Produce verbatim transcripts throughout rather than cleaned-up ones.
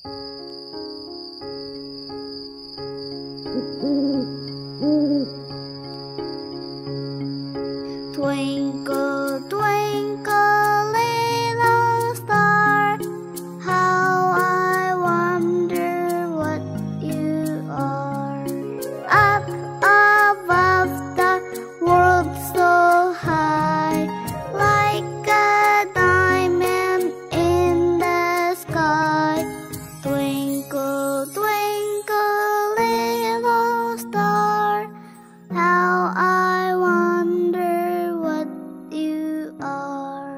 Twinkle, twinkle, little star, how I wonder what you are. Up above the world so high, like a diamond in the sky. Twinkle, twinkle, little star, how I wonder what you are.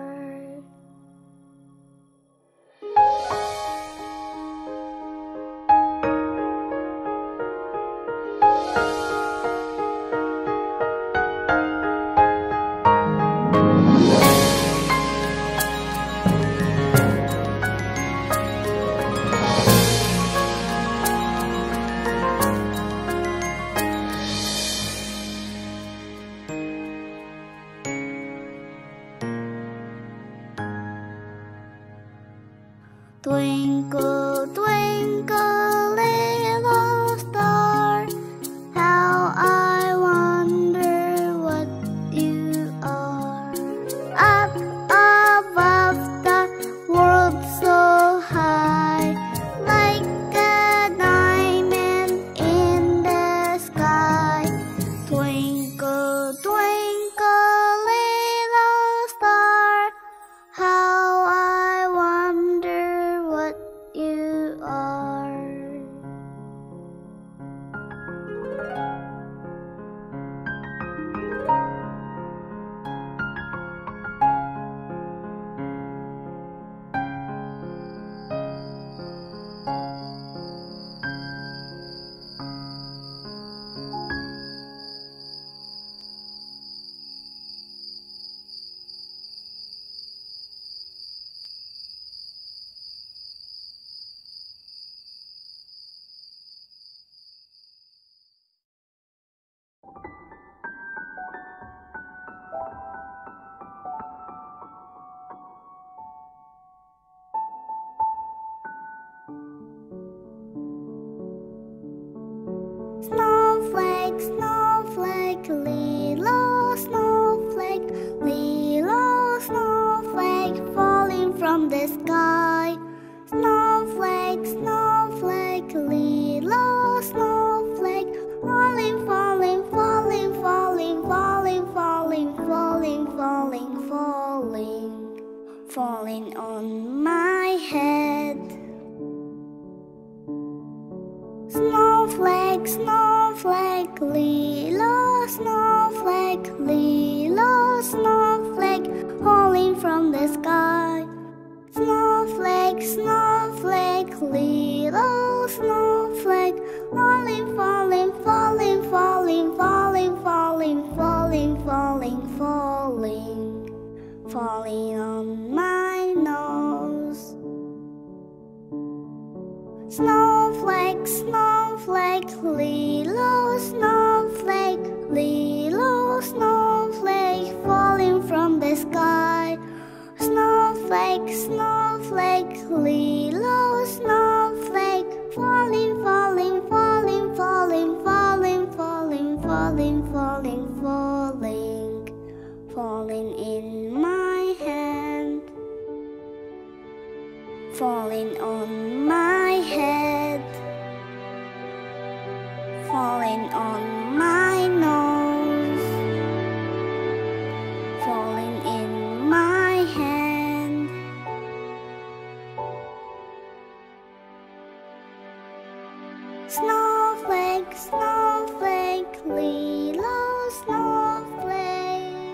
Twinkle, twinkle, little star, how I wonder what you are. Up above the world so high, like a diamond in the sky. Twinkle, twinkle, little star, how I wonder what you are. Snowflake, snowflake, little snowflake, little snowflake falling from the sky. Snowflake, snowflake, little snowflake, falling, falling, falling, falling, falling, falling, falling, falling, falling, falling on my head. Snowflake, snowflake, little snowflake, little snowflake, falling from the sky. Snowflake, snowflake, little snowflake, falling, falling, falling, falling, falling, falling, falling, falling, falling, falling on my nose. Snowflake, snowflake, little snowflake, little snowflake, falling from the sky. Snowflake, snowflake, little snowflake, falling, falling, falling, falling, falling, falling, falling, falling, falling, falling in my hand, falling on my head, falling on my nose, falling in my hand. Snowflake, snowflake, little snowflake.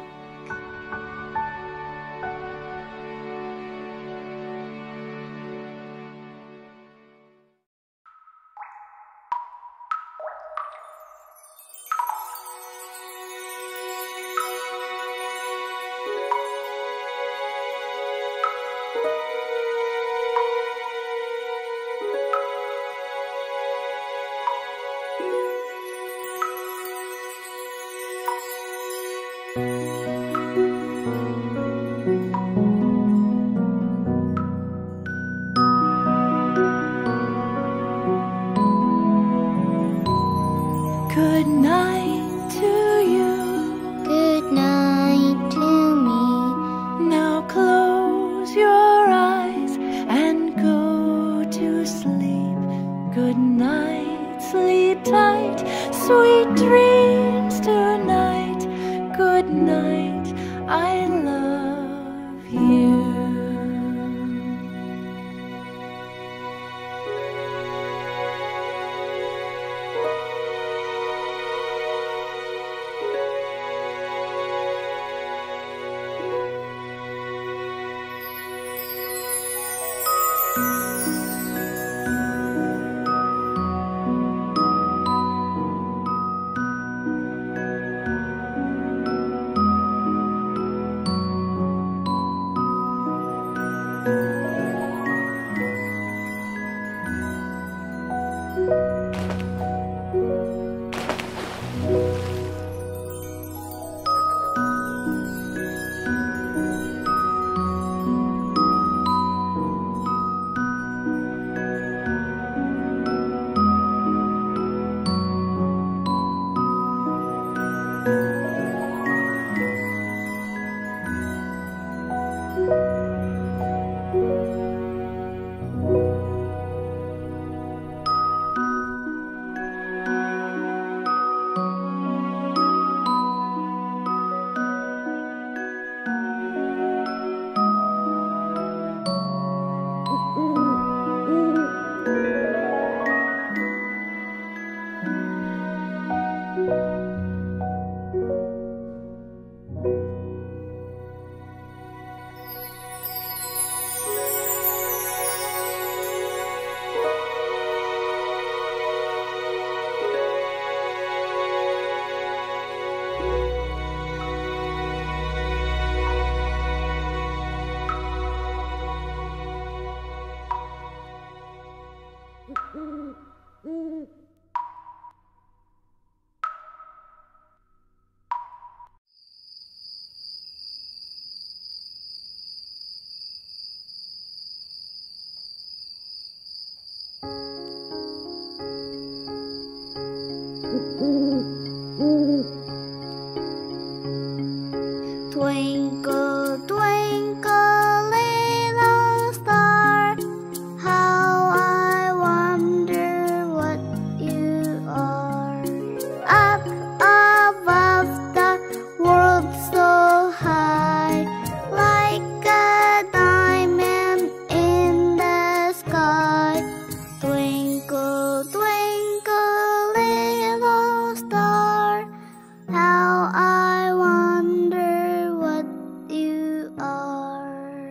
Twinkle, twinkle, little star, how I wonder what you are. Up above the world so high, like a diamond in the sky. Twinkle, twinkle, little star, how I wonder what you are.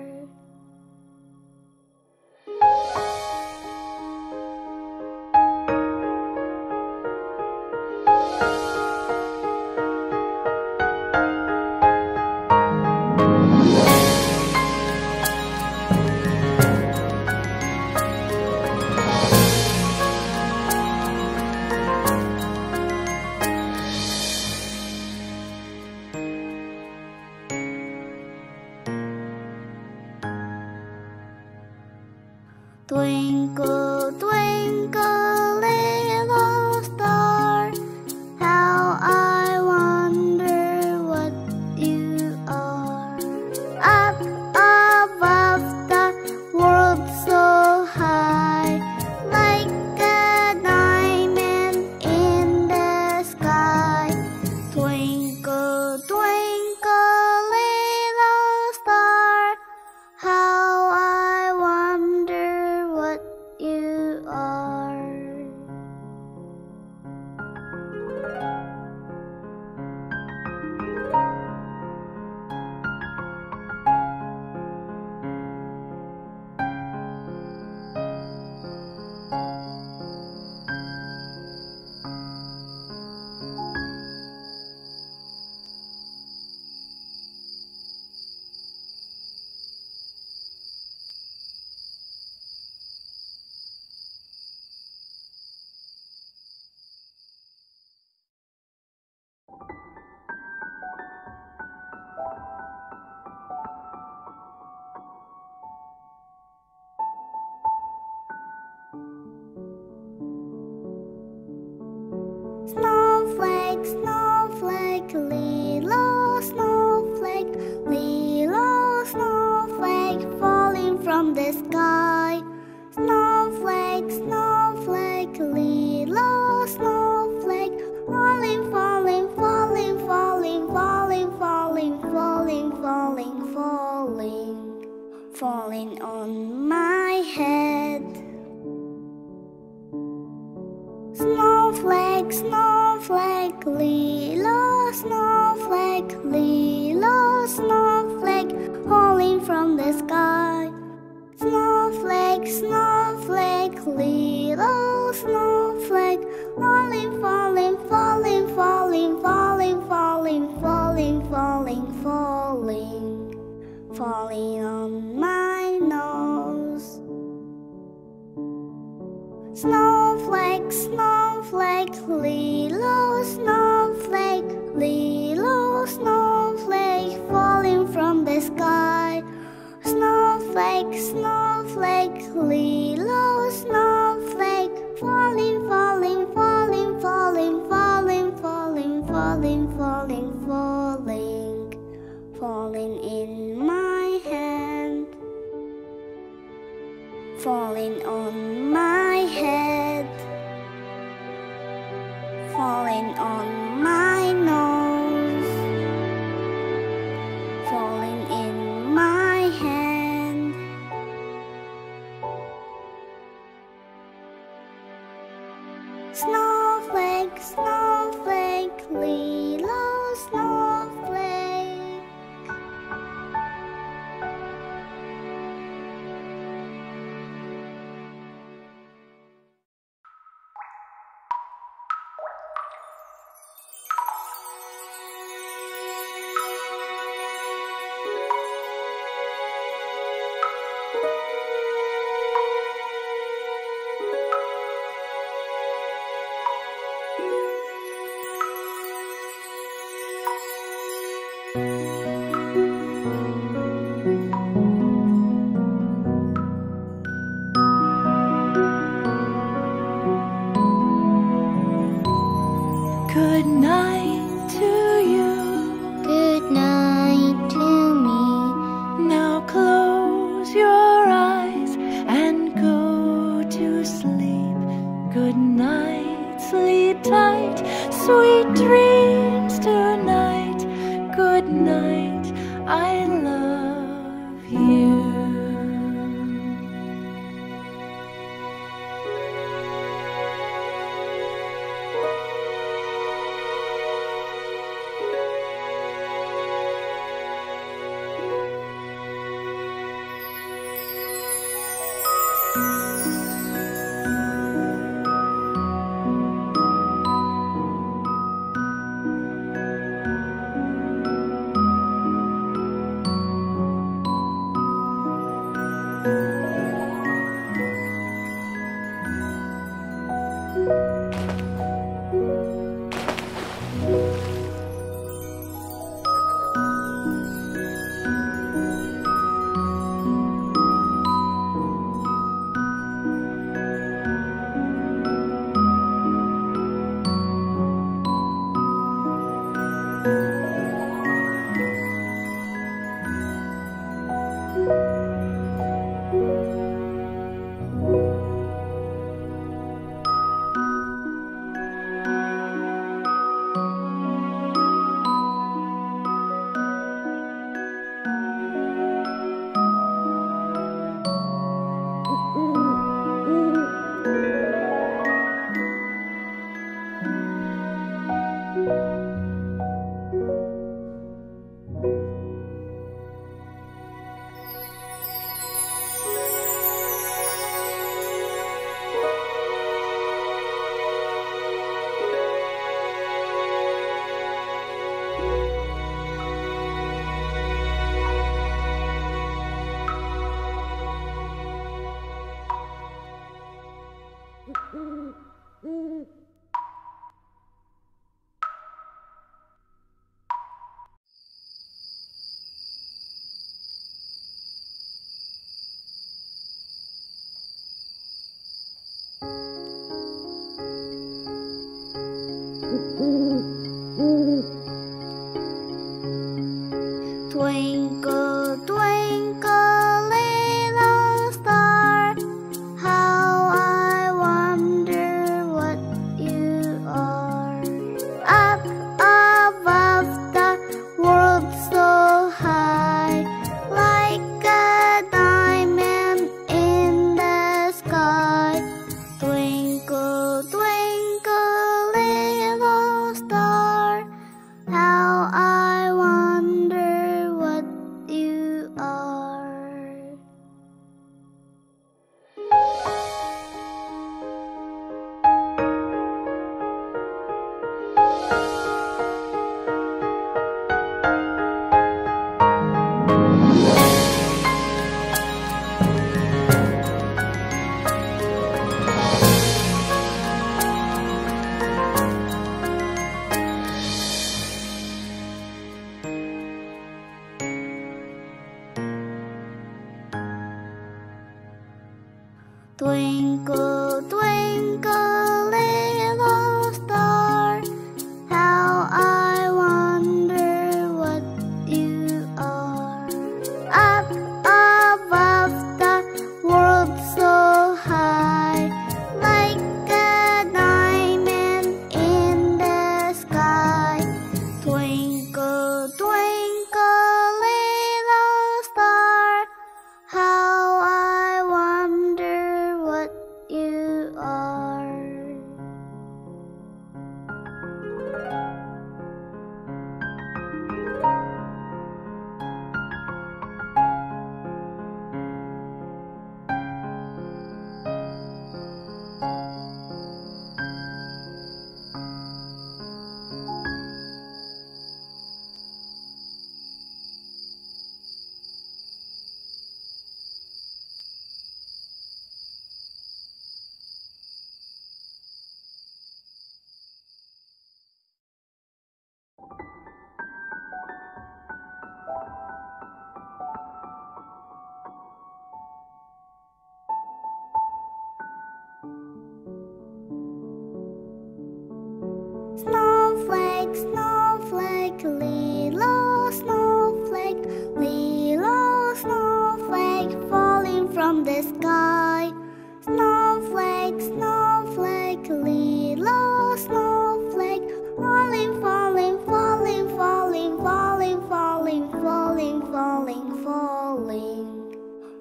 Twinkle, twinkle, little star, how I wonder what you are. Up above the world so high, like a diamond in the sky. Twinkle, twinkle, little star, how I wonder what you are. Snowflake, snowflake, little snowflake, little snowflake falling from the sky. Snowflake, snowflake, little snowflake, falling, falling, falling, falling, falling, falling, falling, falling, falling, falling on my head. Snowflake, snowflake, little snowflake, little snowflake, falling from the sky. Snowflake, snowflake, little snowflake, falling, falling, falling, falling, falling, falling, falling, falling, falling, falling on my nose. Snowflake, snowflake, little snowflake, little snowflake, falling from the sky. Snowflake, snowflake, little snowflake, falling, falling, falling, falling, falling, falling, falling, falling, falling, falling in my hand, falling on my head, falling on my nose, falling in my hand. Snowflake, snowflake, little snowflake. Good night to you. Good night good night, I love you. Twinkle, twinkle, little star, how I wonder what you are. Up above the world so high, like a diamond in the sky. Twinkle, twinkle, little star, how I wonder what you are. Twinkle, twinkle, little star, how I wonder what you are. Up above the world so high, like a diamond in the sky. Twinkle, twinkle, little star, how I wonder what you are. Snowflake, snowflake, little snowflake, little snowflake falling from the sky. Snowflake, snowflake, little snowflake, falling, falling, falling, falling, falling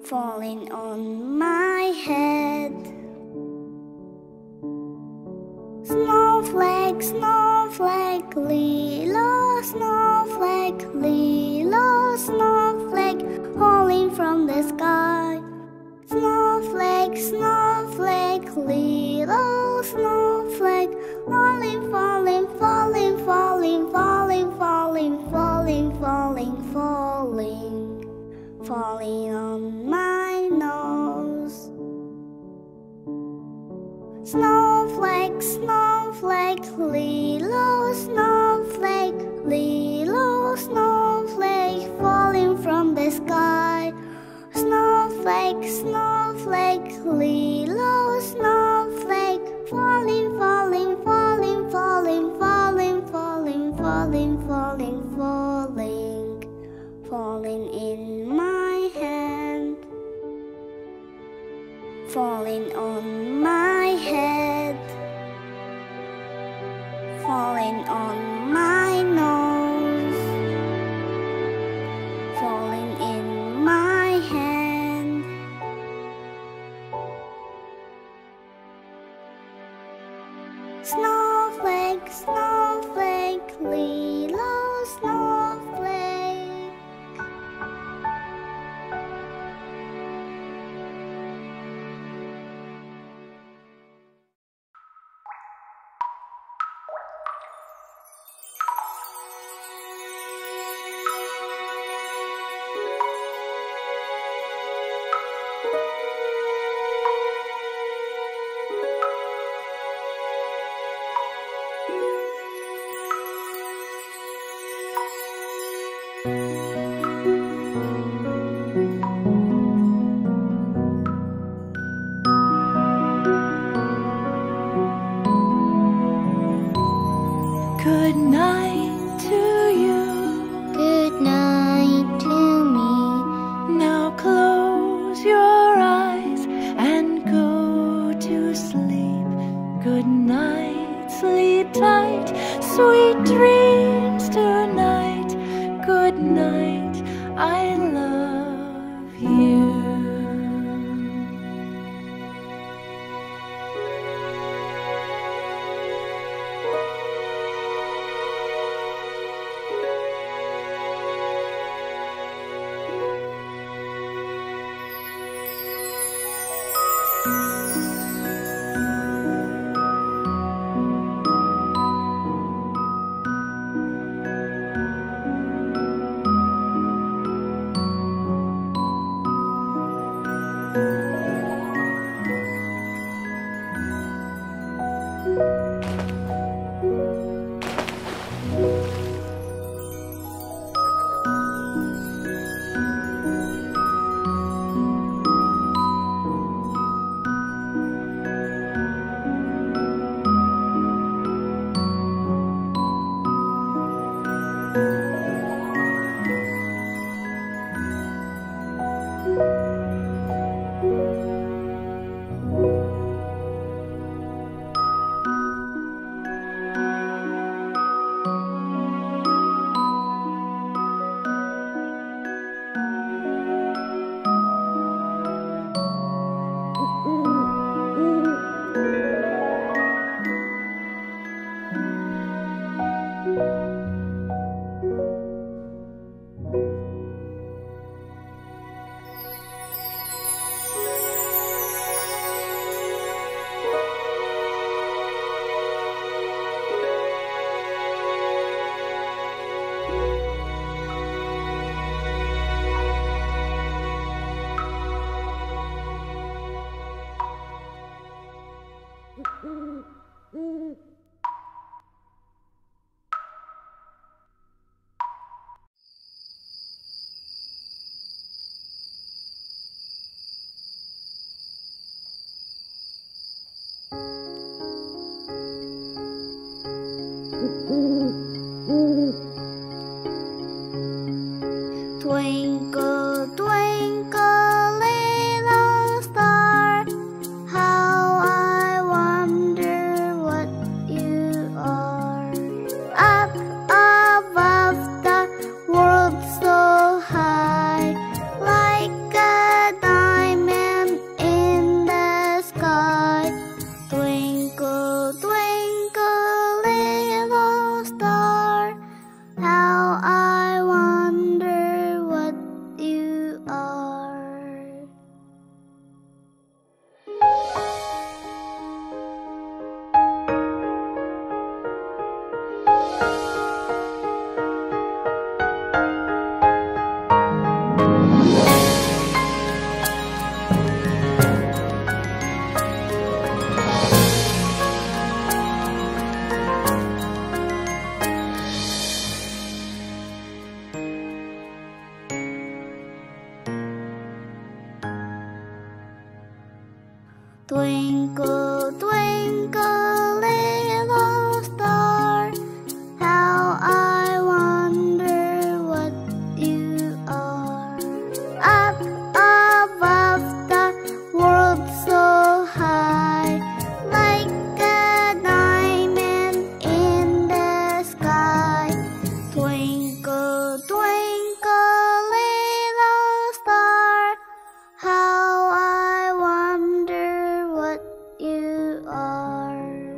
falling on my head. Snowflake, snowflake, little snowflake, little snowflake, falling from the sky. Snowflake, snowflake, little snowflake, falling, falling, falling, falling, falling, falling, falling, falling, falling, falling on my nose. Snowflake, snowflake, little snowflake, little snowflake, falling from the sky. Snowflake, snowflake, little snowflake, falling, falling, falling, falling, falling, falling, falling, falling, falling, falling in my hand, falling on my head, falling on my nose, falling in my hand. Snowflake, snowflake, little snowflake. Good night to you. Good night to me. Now close your eyes and go to sleep. Good night, sleep tight, sweet dreams tonight. Good night, I love you. Twinkle, twinkle, little star, how I wonder what you are. Up above the world so high, like a diamond. Twinkle, twinkle, little star, how I wonder what you are. Up above the world so high, like a diamond in the sky. Twinkle, twinkle, little star, how I wonder what you are.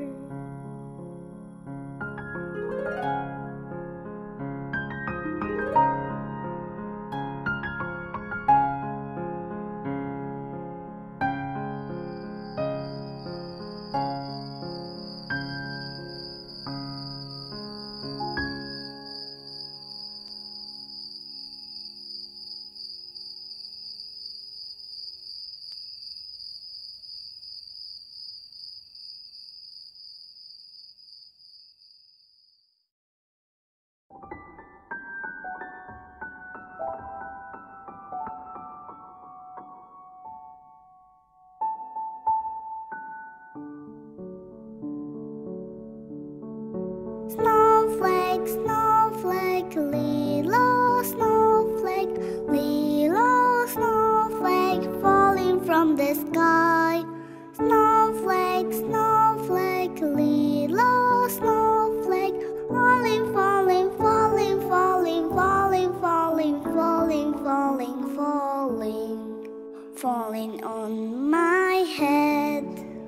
Snowflake, snowflake, little snowflake, little snowflake falling from the sky. Snowflake, snowflake, little snowflake, falling, falling, falling, falling, falling, falling, falling, falling, falling, falling on my head.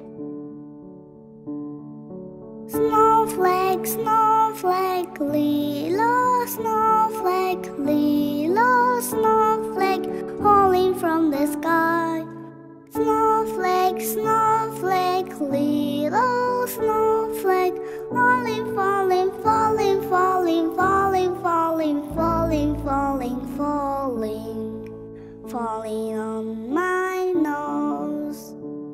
Snowflake, snowflake, little snowflake, little snowflake, falling from the sky. Snowflake, snowflake, little snowflake, falling, falling, falling, falling, falling, falling, falling, falling, falling, falling on my nose.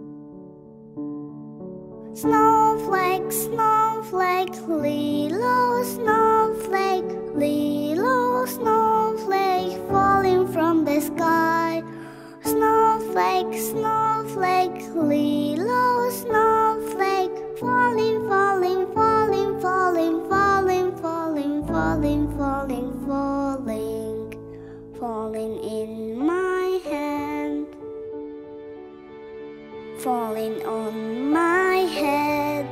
Snowflake, snowflake, little snowflake, little snowflake, falling from the sky. Snowflake, snowflake, little snowflake, falling, falling, falling, falling, falling, falling, falling, falling, falling, falling in my hand, falling on my head,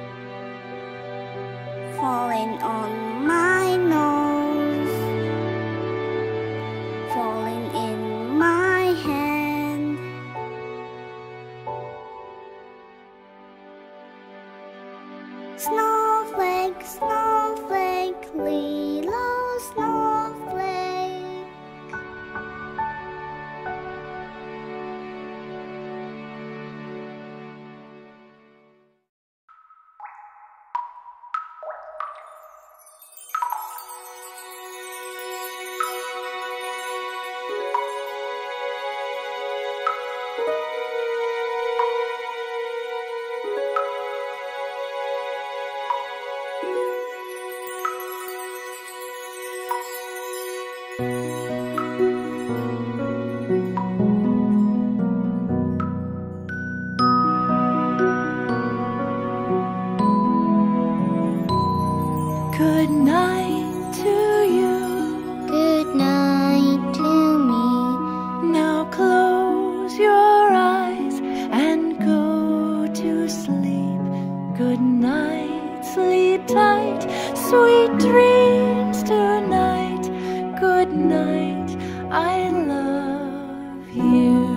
falling on my nose, falling in my hand. Snowflake, snowflake, little snowflake. Good night to you. Good night to me. Now close your eyes and go to sleep. Good night, sleep tight, sweet dreams tonight. Good night, I love you.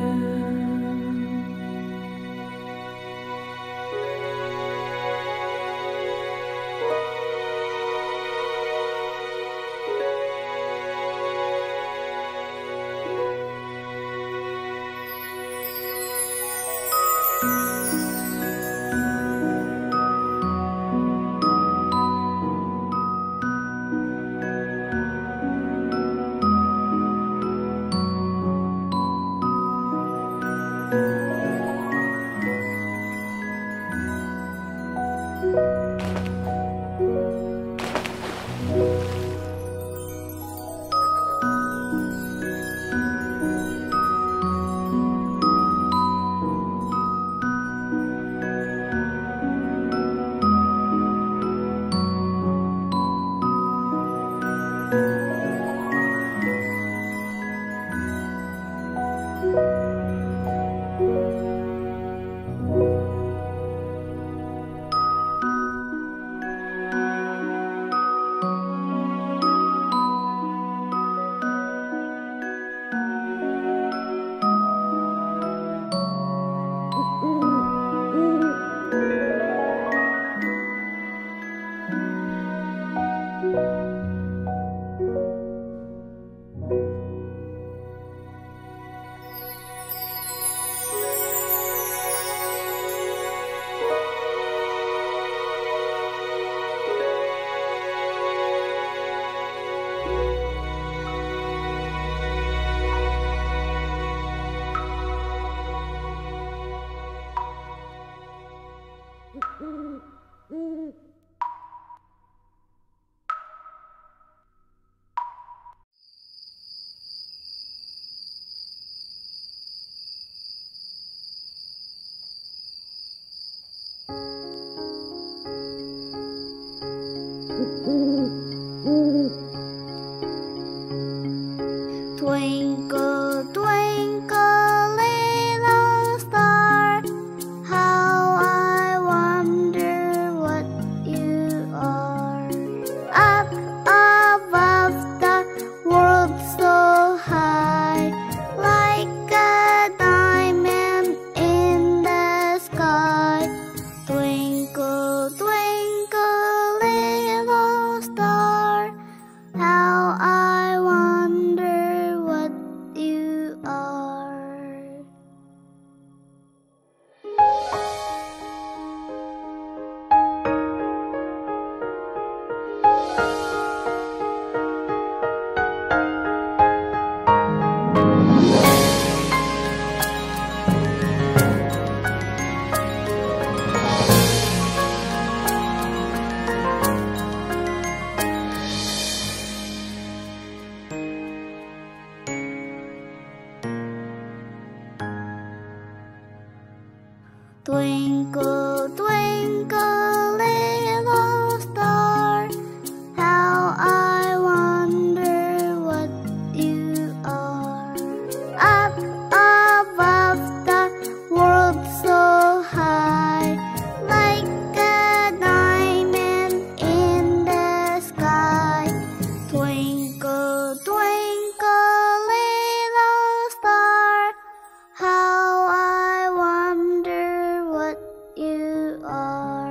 Twinkle, twinkle, little star, how I wonder what you are. Up above the world so high, like a diamond in the sky. Twinkle, twinkle, little star, how I wonder what you are. Twinkle, twinkle, little star, how I wonder what you are. Up above the world so high, like a diamond in the sky. Twinkle, twinkle, little star, how I wonder what you are.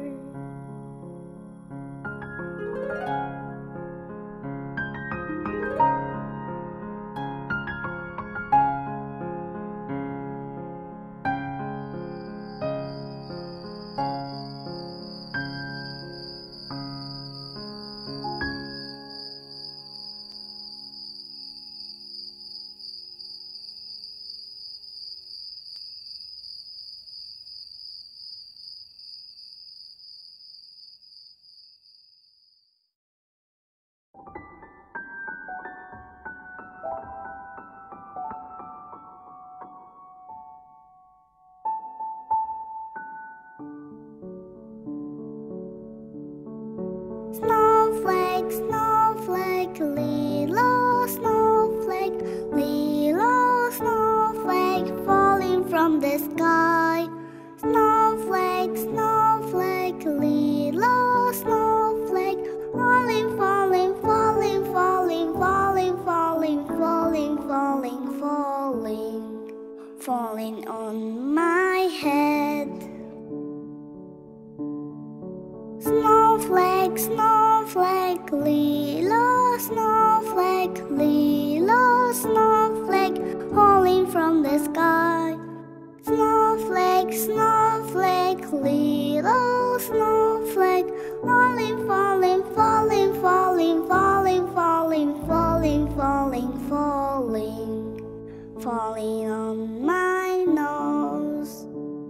Snowflake, snowflake, little snowflake, little snowflake falling from the sky. Snowflake, snowflake, little snowflake, falling, falling, falling, falling, falling, falling, falling, falling, falling, falling on my head. Snowflake, snowflake, little snowflake, little snowflake, falling from the sky. Snowflake, snowflake, little snowflake, falling, falling, falling, falling, falling, falling, falling, falling, falling, falling on my nose.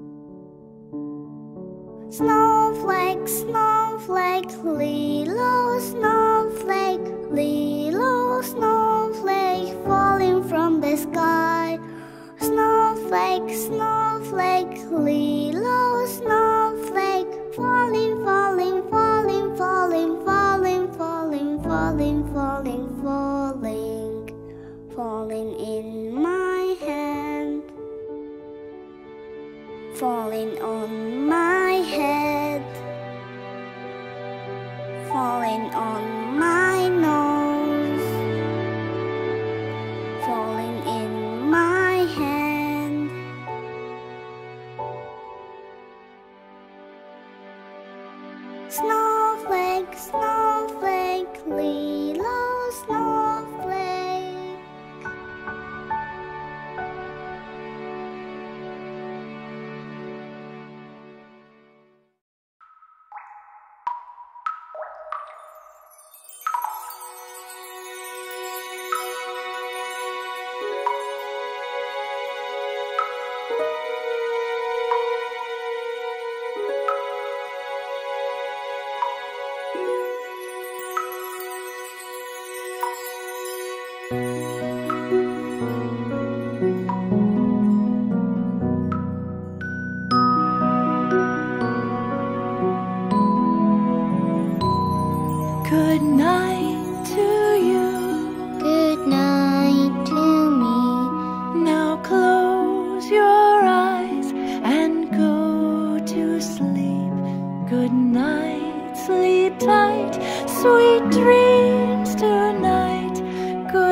Snowflake, snowflake, little snowflake, little snowflake, falling from the sky. Snowflake, snowflake, little snowflake, falling, falling, falling, falling, falling, falling, falling, falling, falling, falling in my hand, falling on my head, falling on my nose, falling in my hand. Snowflake, snowflake, little snowflake. Good night to you. Good night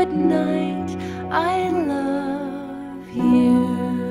good night, I love you.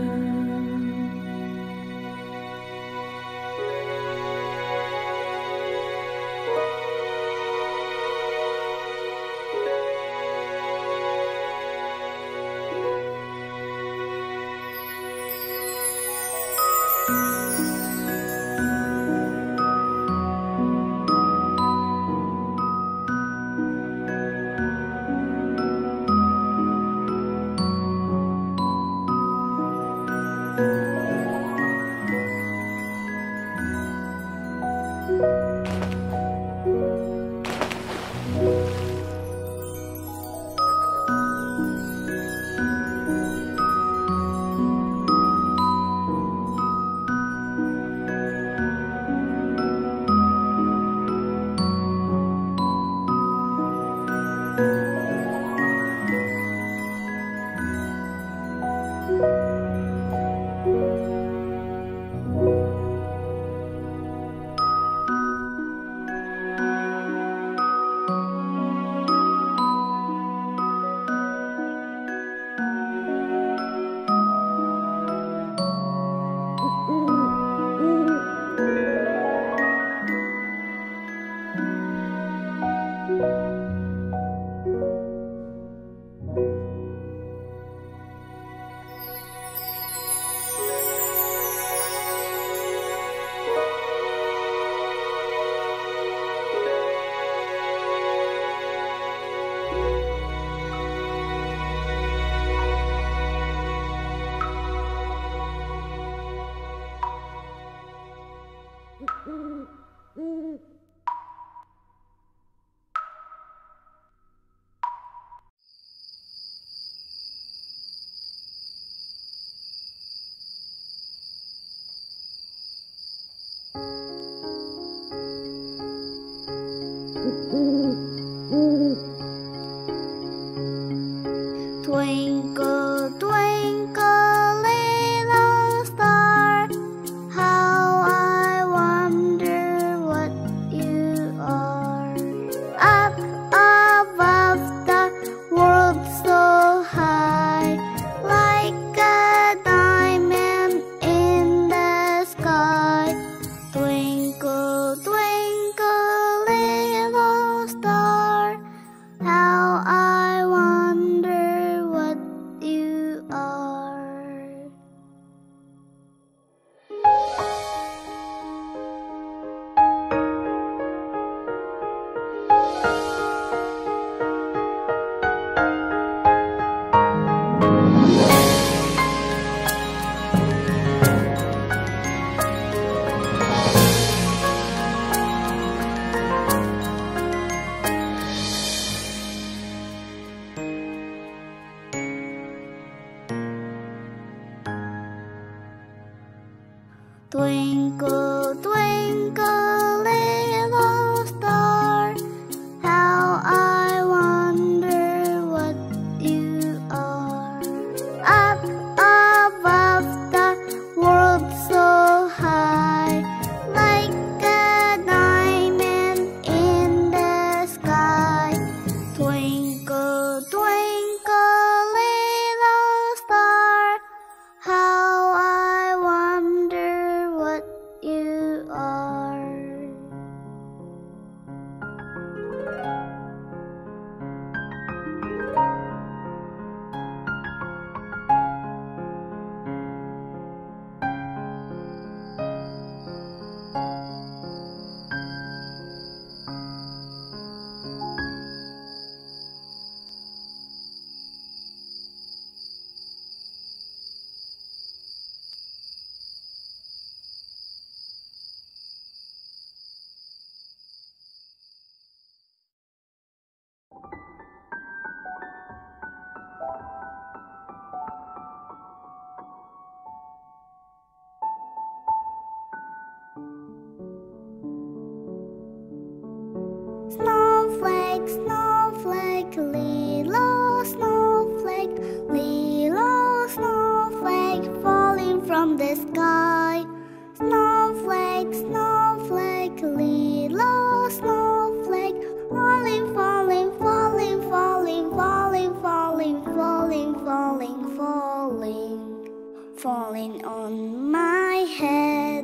Twinkle, twinkle, little star, how I wonder what you are. Up above the world so high, like a diamond in the sky. Twinkle, twinkle, little star, how I wonder what you are. Twinkle, twinkle, little star, how I wonder what you are. Up above the world so high, like a diamond in the sky. Twinkle, twinkle, little star, how I wonder what you falling on my head.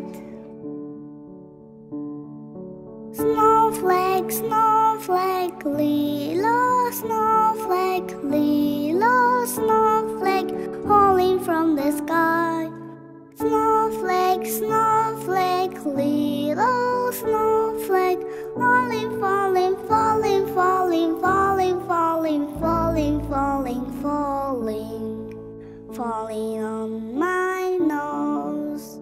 Snowflake, snowflake, little snowflake, little snowflake, falling from the sky. Snowflake, snowflake, little snowflake, falling, falling, falling, falling, falling, falling, falling, falling, falling, falling on my nose.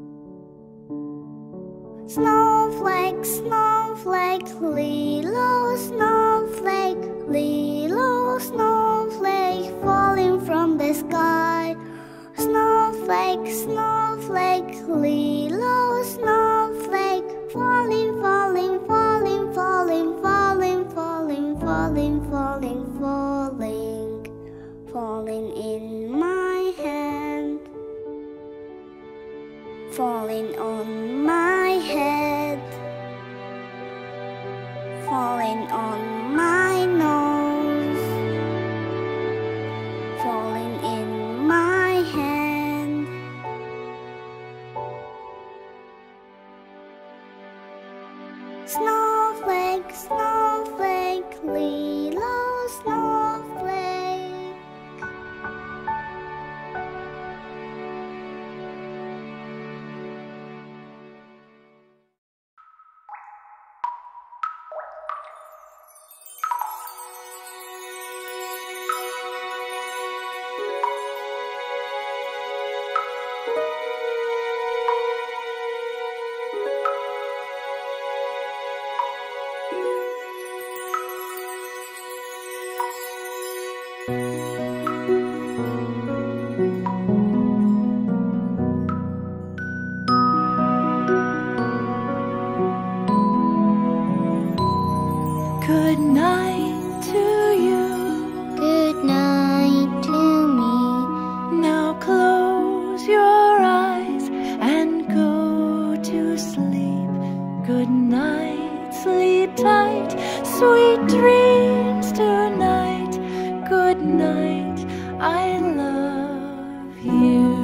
Snowflake, snowflake, little snowflake, little snowflake, falling from the sky. Snowflake, snowflake, little snowflake, falling, falling, falling, falling, falling, falling, falling, falling, falling, falling in my hand, falling on my head, falling on my nose, falling in my hand. Snowflake, snowflake, little snowflake. Good night to you. Good night to me. Now close your eyes and go to sleep. Good night, sleep tight, sweet dreams tonight. Good night, I love you.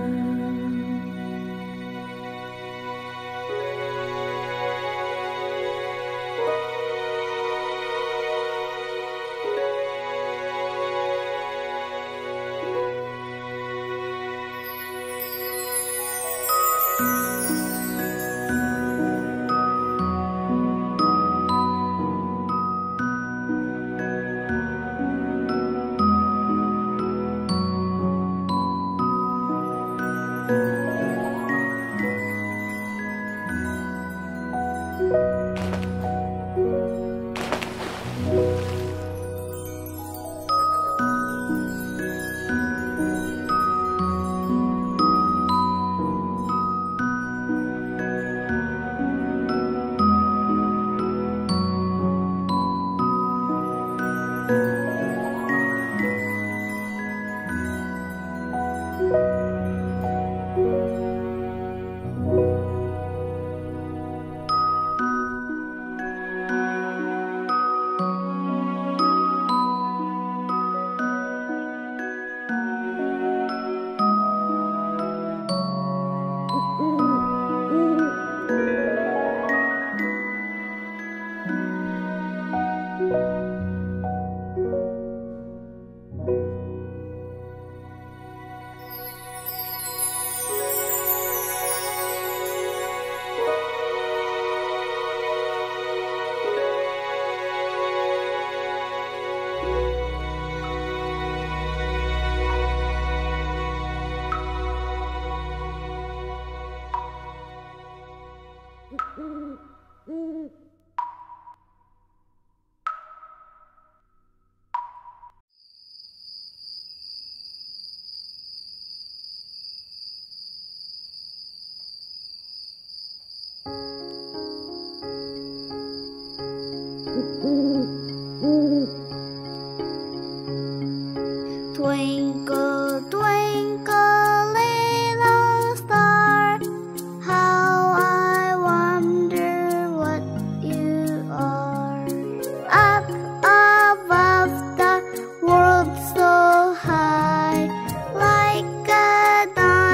Twinkle, twinkle, little star, how I wonder what you are. Up above the world so high, like a diamond.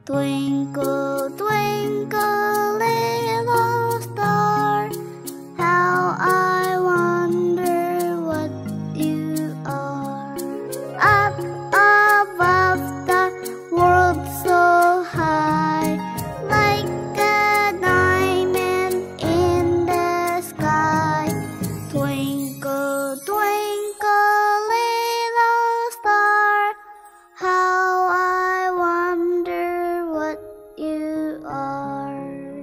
Twinkle, twinkle, little star, how I wonder what you are. Up above the world so high, like a diamond in the sky. Twinkle, twinkle, little star, how I wonder what you are.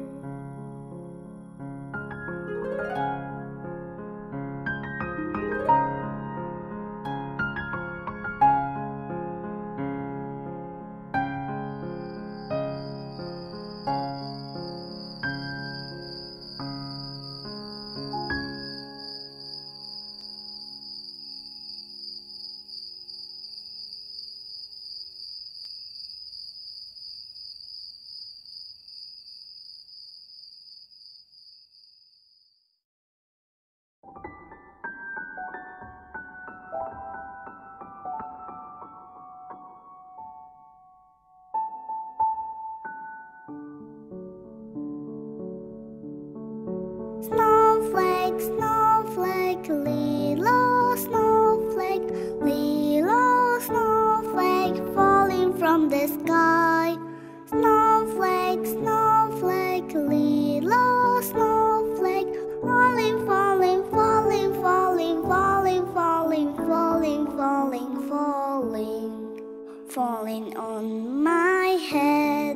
Snowflake, snowflake, little snowflake, little snowflake falling from the sky. Snowflake, snowflake, little snowflake, falling, falling, falling, falling, falling, falling, falling, falling, falling, falling on my head.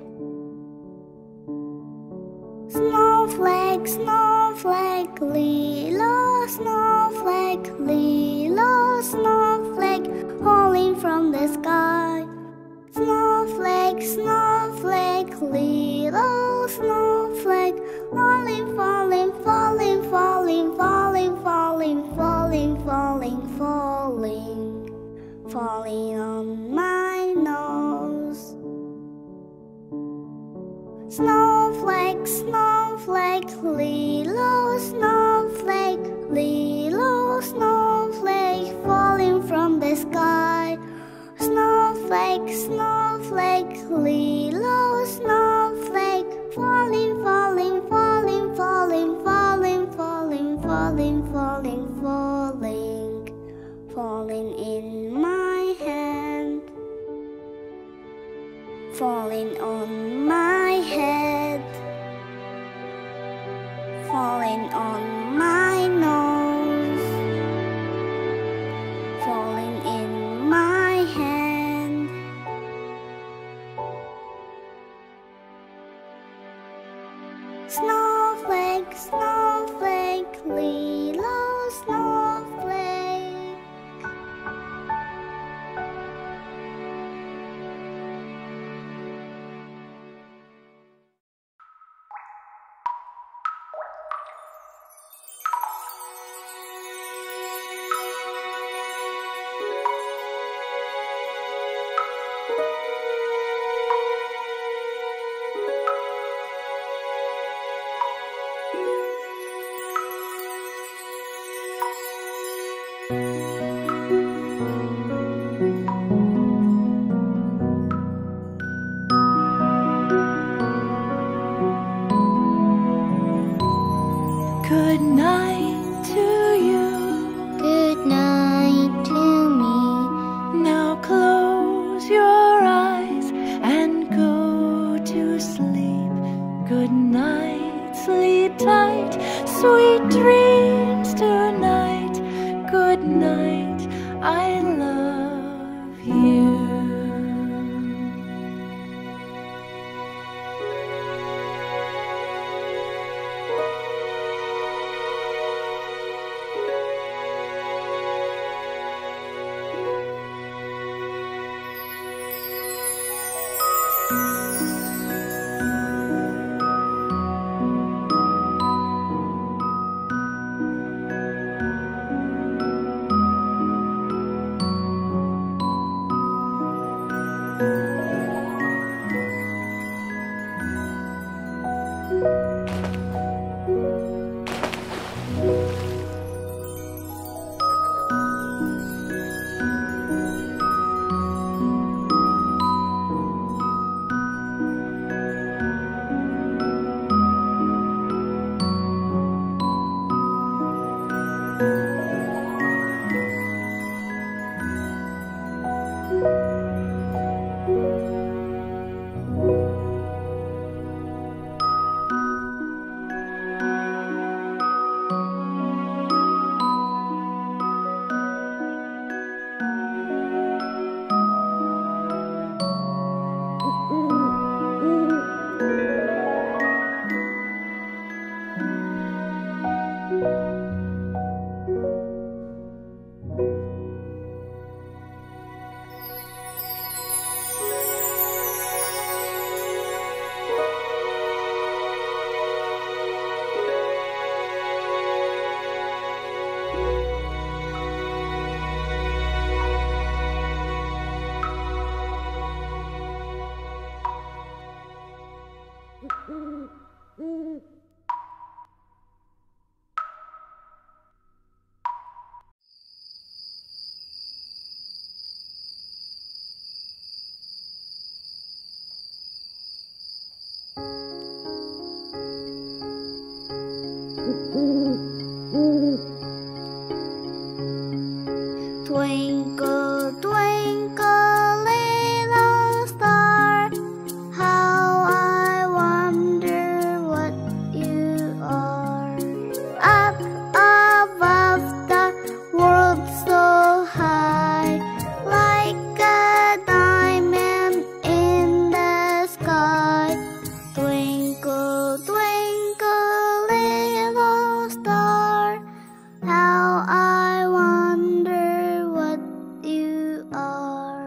Snowflake, snowflake, little snowflake, little snowflake, falling from the sky. Snowflake, snowflake, little snowflake, falling, falling, falling, falling, falling, falling, falling, falling, falling, falling on my nose. Snowflake, snowflake, little snowflake, little snowflake, falling from the sky. Snowflake, snowflake, little snowflake, falling, falling, falling, falling, falling, falling, falling, falling, falling, falling in my hand, falling on my head, falling on my nose, falling in my hand. Snowflake, snowflake, little snowflake. Good night to you. Good night to me. Now close your eyes and go to sleep. Good night, sleep tight, sweet dreams tonight. Good night, I love you. Twinkle, twinkle, little star, how I wonder what you are. Up above the world so high, like a diamond in the sky. Twinkle, twinkle, little star, how I wonder what you are.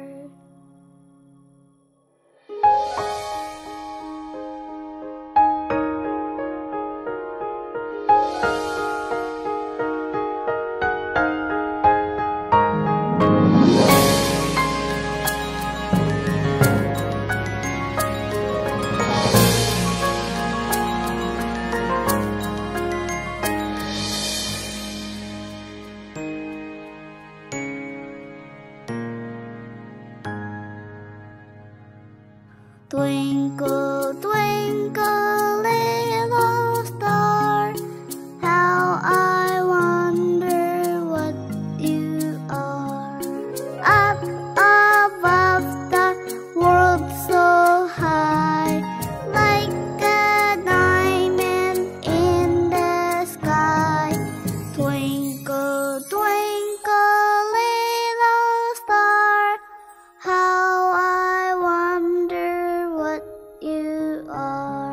Twinkle, twinkle, little star, how I wonder what you are. Up above the world so high, like a diamond in the sky. Twinkle, twinkle, little star, how I wonder what you are.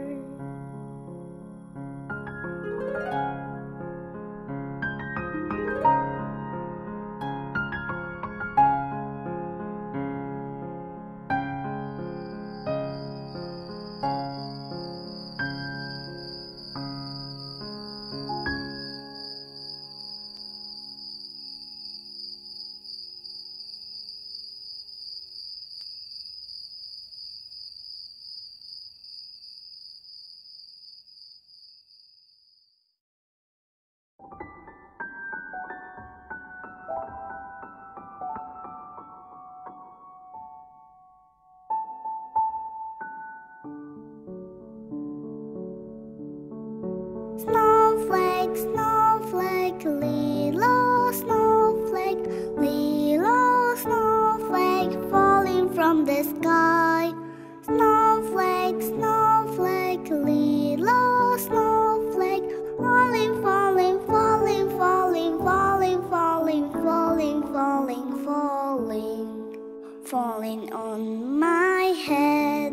Snowflake, snowflake, little snowflake, little snowflake falling from the sky. Snowflake, snowflake, little snowflake, falling, falling, falling, falling, falling, falling, falling, falling, falling, falling on my head.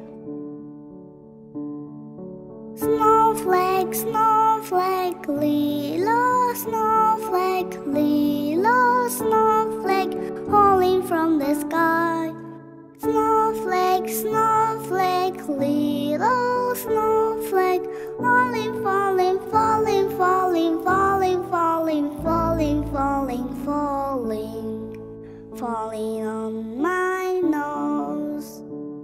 Snowflake, snowflake, little snowflake, little snowflake, falling from the sky. Snowflake, snowflake, little snowflake, falling, falling, falling, falling, falling, falling, falling, falling, falling, falling on my nose.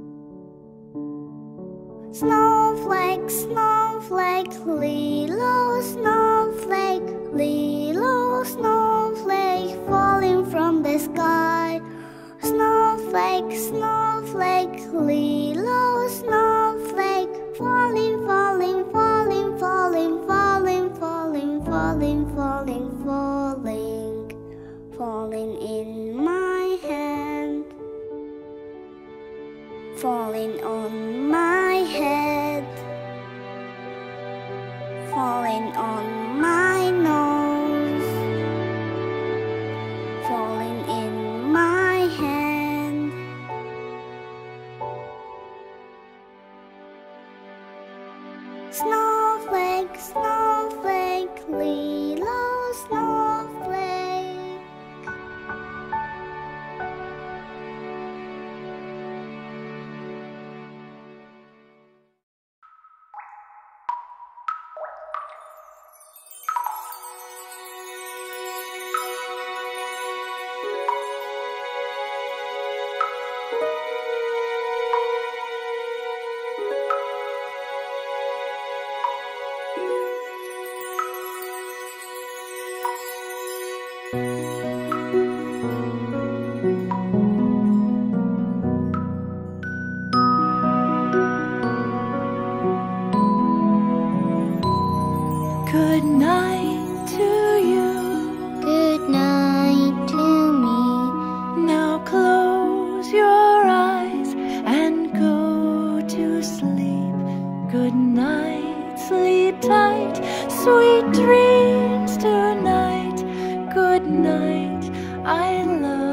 Snowflake, snowflake, little snowflake, little snowflake, falling from the sky. Snowflake, snowflake, little snowflake, falling, falling, falling, falling, falling, falling, falling, falling, falling, falling in my hand, falling on my head, falling on my nose, falling in my hand. Snowflake, snowflake, little snowflake. night. I love